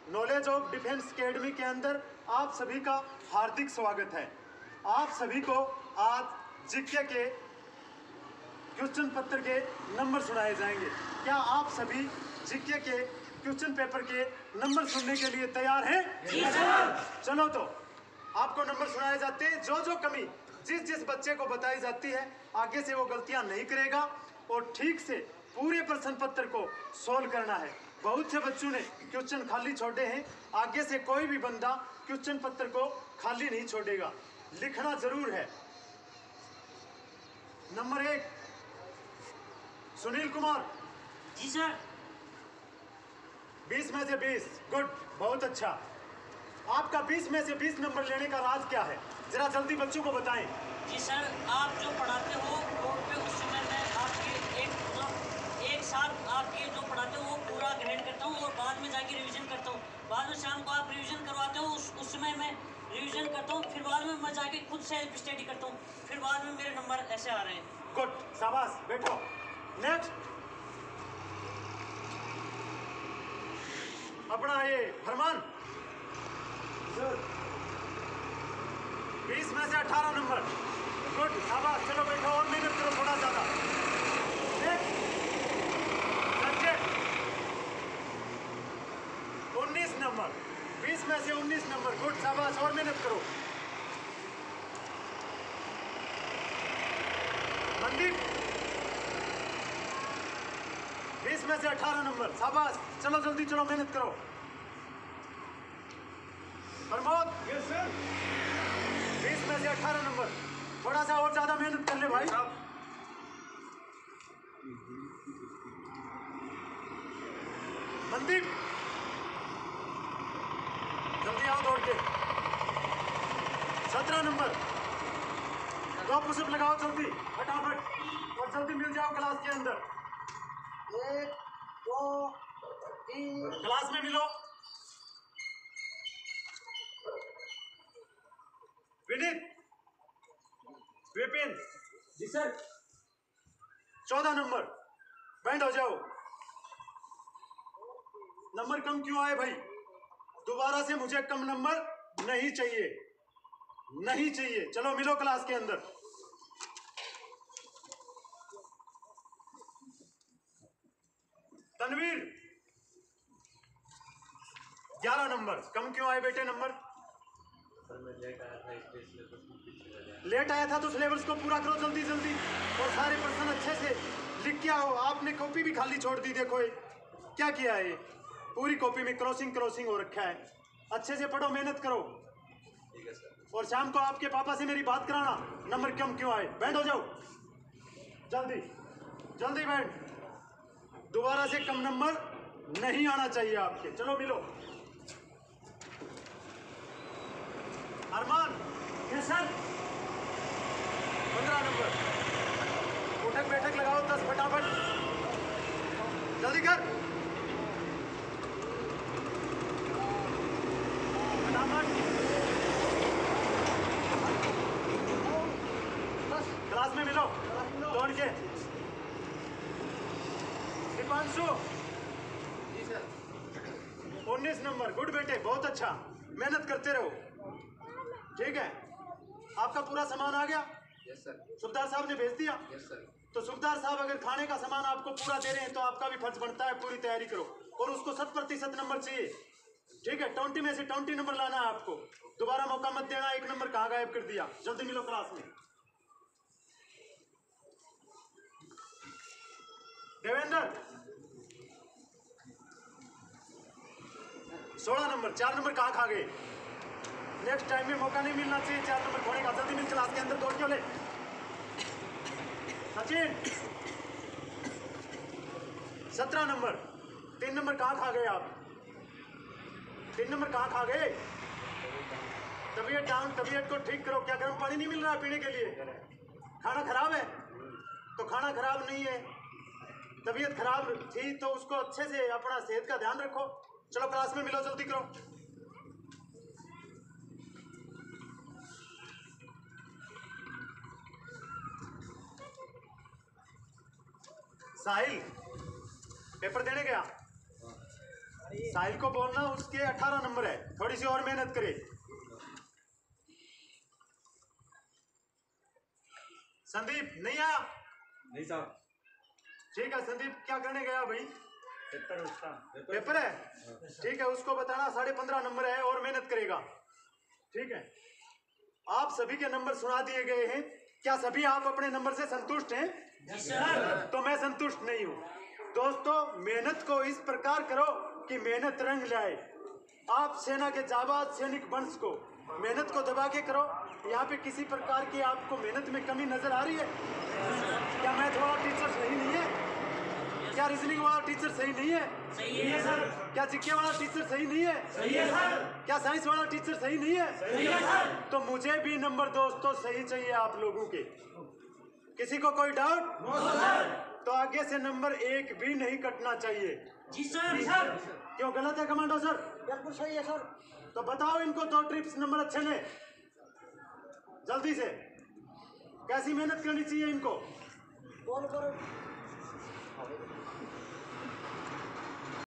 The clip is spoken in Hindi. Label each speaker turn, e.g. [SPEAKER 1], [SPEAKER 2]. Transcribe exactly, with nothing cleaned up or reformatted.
[SPEAKER 1] नॉलेज ऑफ डिफेंस एकेडमी के अंदर आप सभी का हार्दिक स्वागत है। आप सभी को आज जीके के क्वेश्चन पत्र के नंबर सुनाए जाएंगे। क्या आप सभी जीके के क्वेश्चन पेपर के नंबर सुनने के लिए तैयार हैं? जी सर। चलो तो आपको नंबर सुनाए जाते हैं। जो जो कमी जिस जिस बच्चे को बताई जाती है आगे से वो गलतियां नहीं करेगा और ठीक से पूरे प्रश्न पत्र को सोल्व करना है। बहुत से बच्चों ने क्वेश्चन खाली छोड़े हैं, आगे से कोई भी बंदा क्वेश्चन पत्र को खाली नहीं छोड़ेगा, लिखना जरूर है। नंबर एक सुनील कुमार।
[SPEAKER 2] जी सर।
[SPEAKER 1] बीस में से बीस, गुड, बहुत अच्छा। आपका बीस में से बीस नंबर लेने का राज क्या है, जरा जल्दी बच्चों को बताएं।
[SPEAKER 2] जी सर, आप जो पढ़ाते हो बोर्ड पे उस समय मैं आपके एक मतलब एक साल आपके जो पढ़ाते हो वो पूरा ग्रहण करता हूँ और बाद में जाके रिवीजन करता हूँ। बाद में शाम को आप रिवीजन करवाते हो, उस उस समय मैं रिवीजन करता हूँ, फिर बाद में मैं जाके खुद सेल्फ स्टडी करता हूँ, फिर बाद में मेरे नंबर ऐसे आ रहे हैं।
[SPEAKER 1] गुड, शाबाश, बैठो। नेक्स्ट अपना ये फरमान। बीस में से अठारह नंबर, गुड, शाबाश। चलो बैठो और मेहनत करो थोड़ा ज्यादा। उन्नीस नंबर, बीस में से उन्नीस नंबर, गुड, शाबाश, और मेहनत करो। मनदीप बीस में से अठारह नंबर, शाबाश। चलो जल्दी चलो, मेहनत करो। Pramod
[SPEAKER 3] yes sir.
[SPEAKER 1] बीस में से अठारह नंबर, थोड़ा सा और ज्यादा मेहनत कर ले भाई। मनदीप जल्दी आओ दौड़ के। सत्रह नंबर, दो पुशअप लगाओ जल्दी फटाफट और जल्दी मिल जाओ क्लास के अंदर। एक दो तीन, क्लास में मिलो। विनीत, विपिन।
[SPEAKER 3] जी सर।
[SPEAKER 1] चौदह नंबर, बैंड हो जाओ। नंबर कम क्यों आए भाई? दोबारा से मुझे कम नंबर नहीं चाहिए, नहीं चाहिए। चलो मिलो क्लास के अंदर। तनवीर ग्यारह नंबर, कम क्यों आए बेटे नंबर?
[SPEAKER 4] सर मैं लेट आया था इसलिए सिलेबस में पीछे रह गया।
[SPEAKER 1] लेट आया था तो सिलेबस को पूरा करो जल्दी जल्दी और सारे प्रश्न अच्छे से लिख के आओ। आपने कॉपी भी खाली छोड़ दी, देखो ये क्या किया है। ये पूरी कॉपी में क्रॉसिंग क्रॉसिंग हो रखा है। अच्छे से पढ़ो, मेहनत करो।
[SPEAKER 4] ठीक है सर।
[SPEAKER 1] और शाम को आपके पापा से मेरी बात कराना, नंबर कम क्यों आए। बैंड हो जाओ जल्दी जल्दी, बैंड। दोबारा से कम नंबर नहीं आना चाहिए आपके। चलो मिलो। अरमान।
[SPEAKER 3] Yes sir.
[SPEAKER 1] पंद्रह नंबर, उठक बैठक लगाओ दस फटाफट, जल्दी कर फटाफट। क्लास में मिलो दौड़ के। दीपांशु।
[SPEAKER 4] जी सर।
[SPEAKER 1] उन्नीस नंबर, गुड बेटे, बहुत अच्छा, मेहनत करते रहो। ठीक है, आपका पूरा सामान आ गया?
[SPEAKER 4] Yes sir.
[SPEAKER 1] सुबदार साहब ने भेज दिया?
[SPEAKER 4] Yes sir.
[SPEAKER 1] तो सुबदार साहब अगर खाने का सामान आपको पूरा दे रहे हैं तो आपका भी फर्ज बनता है पूरी तैयारी करो और उसको शत प्रतिशत नंबर चाहिए। ठीक है, ट्वेंटी में से ट्वेंटी नंबर लाना है आपको। दोबारा मौका मत देना, एक नंबर कहाँ गायब कर दिया। जल्दी मिलो क्लास में। देवेंद्र सोलह नंबर, चार नंबर कहाँ खा गए? नेक्स्ट टाइम में मौका नहीं मिलना चाहिए चार नंबर खोने का। जल्दी मिल क्लास के अंदर, दौड़ के ले। सचिन सत्रह नंबर, तीन नंबर कहाँ खा गए आप? तीन नंबर कहाँ खा गए? तबीयत डाउन, तबीयत को ठीक करो। क्या गर्म पानी नहीं मिल रहा है पीने के लिए? खाना खराब है? तो खाना खराब नहीं है, तबीयत खराब थी तो उसको अच्छे से अपना सेहत का ध्यान रखो। चलो क्लास में मिलो, जल्दी करो। साहिल पेपर देने गया? साहिल को बोलना उसके अठारह नंबर है, थोड़ी सी और मेहनत करे। संदीप नहीं आया?
[SPEAKER 4] नहीं साहब।
[SPEAKER 1] ठीक है संदीप, क्या करने गया भाई?
[SPEAKER 4] पेपर उसका
[SPEAKER 1] पेपर है, ठीक है, उसको बताना साढ़े पंद्रह नंबर है और मेहनत करेगा। ठीक है, आप सभी के नंबर सुना दिए गए हैं। क्या सभी आप अपने नंबर से संतुष्ट हैं?
[SPEAKER 2] जी सर।
[SPEAKER 1] तो मैं संतुष्ट नहीं हूँ। दोस्तों, मेहनत को इस प्रकार करो कि मेहनत रंग लाए। आप सेना के जाबाज सैनिक वंश को मेहनत को दबा के करो। यहाँ पे किसी प्रकार की आपको मेहनत में कमी नजर आ रही है? क्या मैथ वाला टीचर सही नहीं है? क्या रीजनिंग वाला टीचर सही नहीं है?
[SPEAKER 2] सही है सर।
[SPEAKER 1] क्या जीके वाला टीचर सही नहीं है?
[SPEAKER 2] सही है सर।
[SPEAKER 1] क्या साइंस वाला टीचर सही नहीं है?
[SPEAKER 2] सही है सर।
[SPEAKER 1] तो मुझे भी नंबर दोस्तों सही चाहिए आप लोगों के। किसी को कोई डाउट?
[SPEAKER 2] No sir.
[SPEAKER 1] तो आगे से नंबर एक भी नहीं कटना चाहिए।
[SPEAKER 2] जी सर। सर
[SPEAKER 1] क्यों गलत है कमांडो सर?
[SPEAKER 3] बिल्कुल सही है सर।
[SPEAKER 1] तो बताओ इनको दो ट्रिप्स नंबर अच्छे ने, जल्दी से। कैसी मेहनत करनी चाहिए इनको?
[SPEAKER 3] बोल करो।